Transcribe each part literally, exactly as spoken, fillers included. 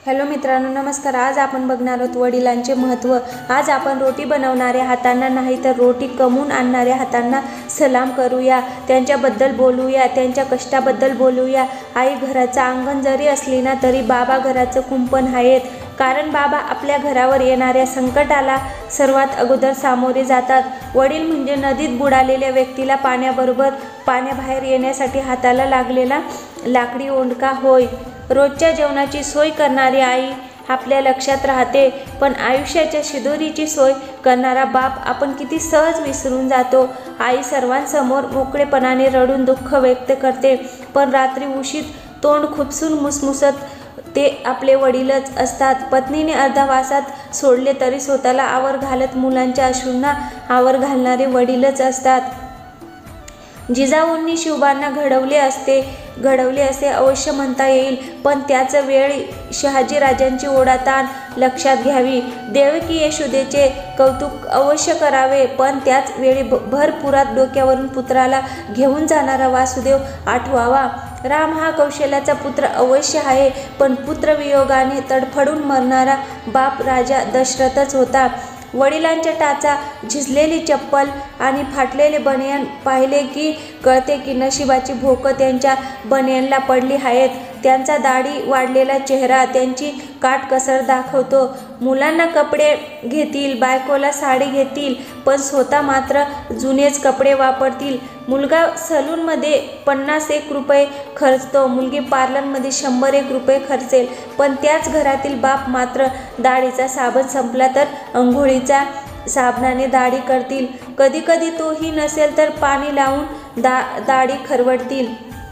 Hello मित्रांनो, नमस्कार। आज आपण बघणार आहोत वडिलांचे महत्त्व। आज आपण रोटी बनवणाऱ्या हातांना नाही तर रोटी कमवून आणणाऱ्या हातांना सलाम करूया, त्यांच्याबद्दल बोलूया, त्यांच्या कष्टाबद्दल बोलूया। आई घराचं अंगण जरी असली ना तरी बाबा घराचं कुंपण आहेत, कारण बाबा आपल्या घरावर येणाऱ्या संकटाला सर्वात अगोदर सामोरे जातात। वडील म्हणजे नदीत बुडालेल्या व्यक्तीला पाण्याबरोबर पाण्याबाहेर येण्यासाठी हाताला लागलेला लाकडी ओंडका होय। रोजच्या जेवणाची सोय करणारी आई आपल्या लक्षात राहते, पण आयुष्याच्या शिदोरीची सोय करणारा बाप आपण किती सहज विसरून जातो। आई सर्वांसमोर मोकळेपणाने रडून दुःख व्यक्त करते, पण रात्री उशीत तोंड खुपसून मुसमुसत ते आपले वडीलच असतात। पत्नीने अर्धावासात सोडले तरी स्वतःला आवर घालत मुलांच्या अश्रूंना आवर घालणारे वडीलच असतात। जिजाऊंनी शिवबांना घडवले असते घडवले असे अवश्य म्हणता येईल, पण त्याच वेळी शहाजीराजांची ओढाताण लक्षात घ्यावी। देवकी यशोदेचे कौतुक अवश्य करावे, पण त्याच वेळी भरपुरात डोक्यावरून पुत्राला घेऊन जाणारा वासुदेव आठवावा। राम हा कौशल्याचा पुत्र अवश्य आहे, पण पुत्रवियोगाने तडफडून मरणारा बाप राजा दशरथच होता। वडिलांच्या टाचा, झिजलेली चप्पल आणि फाटलेले बनियान पाहिले की कळते की नशिबाची भोकं त्यांच्या बनियानला पडली आहेत। त्यांचा दाढी वाढलेला चेहरा त्यांची काटकसर दाखवतो। मुलांना कपडे घेतील, बायकोला साडी घेतील, पण स्वतः मात्र जुनेच कपडे वापरतील। मुलगा सलूनमध्ये पन्नास एक रुपये खर्चतो, मुलगी पार्लरमध्ये शंभर एक रुपये खर्चेल, पण त्याच घरातील बाप मात्र दाढीचा साबण संपला तर अंघोळीचा साबणाने दाढी करतील, कधी कधी तोही नसेल तर पाणी लावून दा दाढी खरवडतील।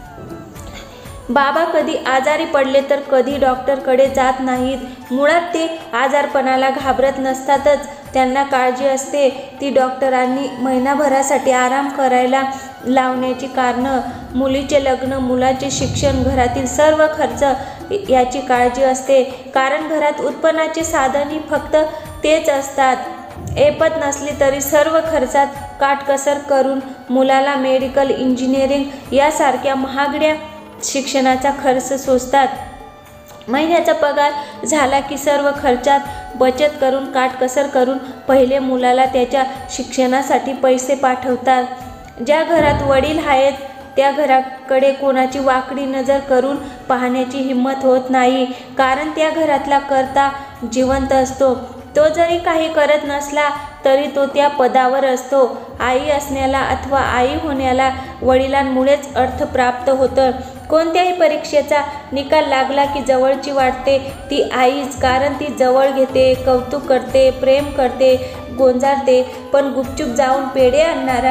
बाबा कधी आजारी पडले तर कधी डॉक्टरकडे जात नाहीत। मुळात ते आजारपणाला घाबरत नसतातच, त्यांना काळजी असते ती डॉक्टरांनी महिनाभरासाठी आराम करायला लावण्याची कारणं। मुलीचे लग्न, मुलाचे शिक्षण, घरातील सर्व खर्च याची काळजी असते, कारण घरात उत्पन्नाचे साधनही फक्त तेच असतात। ऐपत नसली तरी सर्व खर्चात काटकसर करून मुलाला मेडिकल, इंजिनिअरिंग यासारख्या महागड्या शिक्षणाचा खर्च सोसतात। महिन्याचा पगार झाला की सर्व खर्चात बचत करून काटकसर करून पहिले मुलाला त्याच्या शिक्षणासाठी पैसे पाठवतात। ज्या घरात वडील आहेत त्या घराकडे कोणाची वाकडी नजर करून पाहण्याची हिंमत होत नाही, कारण त्या घरातला कर्ता जिवंत असतो। तो जरी काही करत नसला तरी तो त्या पदावर असतो। आई असण्याला अथवा आई होण्याला वडिलांमुळेच अर्थ प्राप्त होतं। कोणत्याही परीक्षेचा निकाल लागला की जवळची वाटते ती आईच, कारण ती जवळ घेते, कौतुक करते, प्रेम करते, गोंजारते, पण गुपचूप जाऊन पेढे आणणारा,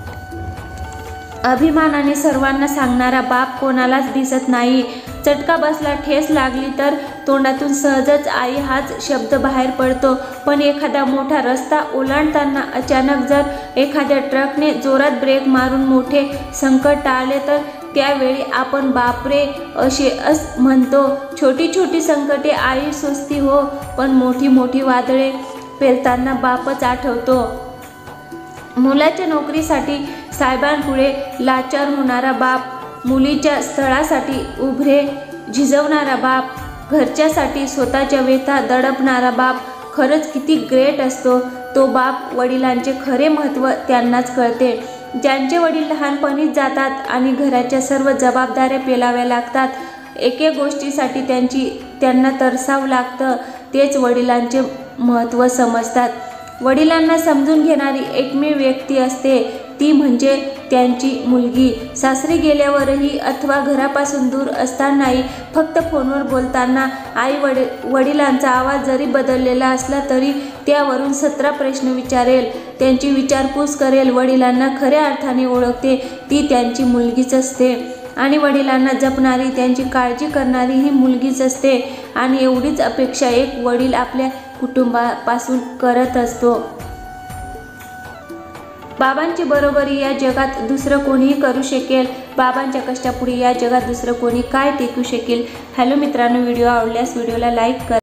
अभिमानाने सर्वांना सांगणारा बाप कोणालाच दिसत नाही। चटका बसला, ठेस लागली तर तोंडातून सहजच आई हाच शब्द बाहेर पडतो, पण एखादा मोठा रस्ता ओलांडताना अचानक जर एखाद्या ट्रकने जोरात ब्रेक मारून मोठे संकट टाळले तर त्यावेळी आपण बापरे असे अस म्हणतो। छोटी छोटी संकटे आई सोसती हो, पण मोठी मोठी वादळे पेलताना बापच आठवतो। मुलाच्या नोकरीसाठी साहेबांपुढे लाचार होणारा बाप, मुलीच्या स्थळासाठी उभरे झिजवणारा बाप, घरच्यासाठी स्वतःच्या व्यथा दडपणारा बाप खरंच किती ग्रेट असतो तो बाप। वडिलांचे खरे महत्त्व त्यांनाच कळते, ज्यांचे वडील लहानपणीच जातात आणि घराच्या सर्व जबाबदाऱ्या पेलाव्या लागतात। एके गोष्टीसाठी त्यांची त्यांना तरसावं लागतं, तेच वडिलांचे महत्त्व समजतात। वडिलांना समजून घेणारी एकमेव व्यक्ती असते ती म्हणजे त्यांची मुलगी। सासरी गेल्यावरही अथवा घरापासून दूर असतानाही फक्त फोनवर बोलताना आई वडील वडिलांचा आवाज जरी बदललेला असला तरी त्यावरून सतरा प्रश्न विचारेल, त्यांची विचारपूस करेल। वडिलांना खऱ्या अर्थाने ओळखते ती त्यांची मुलगीच असते, आणि वडिलांना जपणारी, त्यांची काळजी करणारी ही मुलगीच असते, आणि एवढीच अपेक्षा एक वडील आपल्या कुटुंबापासून करत असतो। बाबांची बरोबरी या जगात दुसरं कोणीही करू शकेल, बाबांच्या कष्टापुढे या जगात दुसरं कोणी काय टिकू शकेल। हॅलो मित्रांनो, व्हिडिओ आवडल्यास व्हिडिओला लाईक करा।